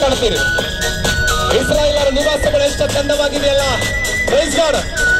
ಕಾಣ್ತೀರಿ. ಇಸ್ರಾಯೇಲರ ನಿವಾಸಗಳು ಎಷ್ಟು ಚಂದವಾಗಿದೆಯಲ್ಲ. Praise God.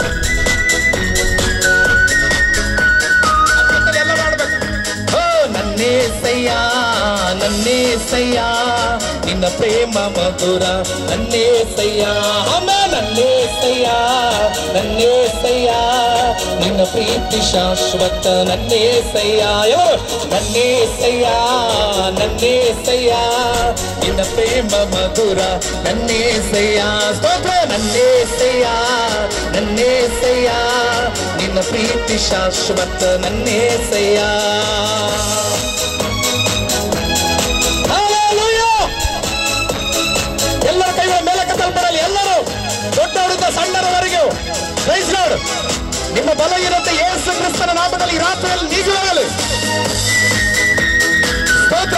ಎಲ್ಲ ಮಾಡ್ಬೇಕು. ನನ್ನೇಸಯ್ಯ ನನ್ನೇಸಯ್ಯ ನಿನ್ನ ಪ್ರೇಮ ಮಧುರ ನನ್ನೇಸಯ್ಯ. ನನ್ನೇಸಯ್ಯ ನನ್ನೇಸಯ್ಯ ನಿನ್ನ ಪ್ರೀತಿ ಶಾಶ್ವತ ನನ್ನೇಸಯ್ಯ. ನನ್ನೇಸಯ್ಯ ನನ್ನೇಸಯ್ಯ ನಿನ್ನ ಪ್ರೇಮ ಮಧುರ ನನ್ನೇಸಯ್ಯ. ಸ್ತೋತ್ರ. ನನ್ನೇಸಯ್ಯ ನನ್ನೇಸಯ್ಯ ನಿನ್ನ ಪ್ರೀತಿ ಶಾಶ್ವತ ನನ್ನೇಸಯ್ಯ. ಎಲ್ಲರ ಕೈಗಳ ಮೇಲೆ ಕತ್ತಲ್ಪಡಲಿ. ಎಲ್ಲರೂ ದೊಡ್ಡವರಿಂದ ಸಣ್ಣರವರೆಗೂ ಪ್ರೈಸ್ ಲಾರ್ಡ್. ನಿಮ್ಮ ಬಲ ಇರುತ್ತೆ ಯೇಸು ಕ್ರಿಸ್ತನ ನಾಮದಲ್ಲಿ ರಾತ್ರಿಯಲ್ಲಿ ನೀಗುವಾಗಲಿ. ಸ್ತೋತ್ರ.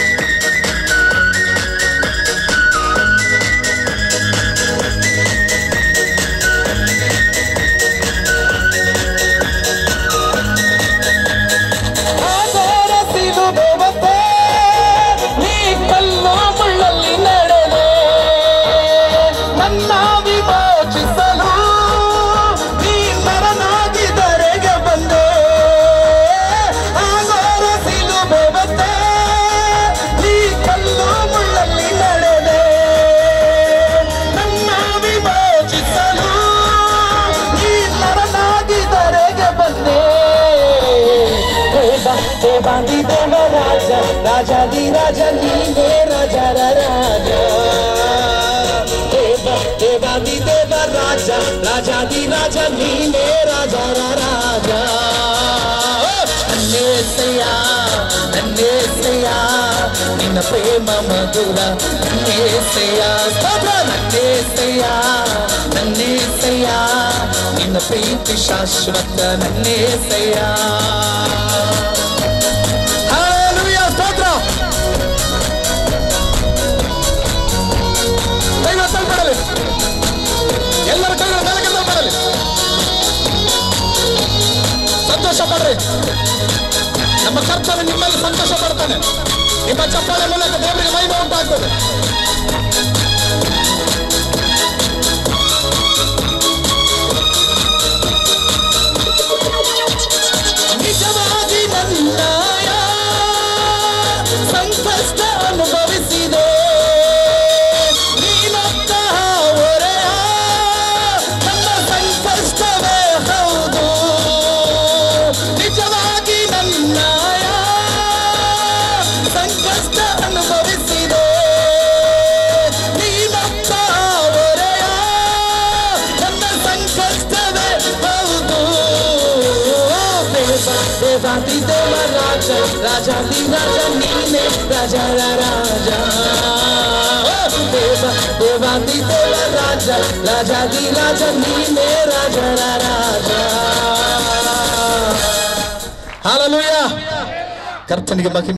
देवादी देव राजा राजादी राजा नीने राजा राजा. देवादी देव राजा राजादी राजा नीने राजा राजा. नन्नेसಯ್ಯ ನನ್ನೇಸಯ್ಯ ನಿನ್ನ ಪ್ರೇಮ ಮಧುರ ನನ್ನೇಸಯ್ಯ. ಸ್ತೋತ್ರ. ನನ್ನೇಸಯ್ಯ ನನ್ನೇಸಯ್ಯ ನಿನ್ನ ಪ್ರೀತಿ ಶಾಶ್ವತ ನನ್ನೇಸಯ್ಯ. ಎಲ್ಲರ ಕೈಗಳ ಮೇಲೆ ಕೆಲಸ ಮಾಡಲಿ. ಸಂತೋಷ ಪಡ್ರಿ. ನಮ್ಮ ಕರ್ತವ್ಯ ನಿಮ್ಮಲ್ಲಿ ಸಂತೋಷ ಪಡ್ತಾನೆ. ನಿಮ್ಮ ಚಪ್ಪಾಳೆ ಮೂಲಕ ದೇವರಿಗೆ ಮಹಿಮೆ ಉಂಟಾಗ್ತದೆ. ನಿಜವಾಗಿ ನನ್ನ ಸಂಕಷ್ಟ ಅನುಭವಿಸಿದೆ. देवादी देव राजा राजादी राजा नीने राजा राजा. देवादी देव राजा राजादी राजा नीने राजा राजा. ಹಾಲೆಲೂಯಾ. ಕರ್ತನಿಗೆ ಮಹಿಮೆ.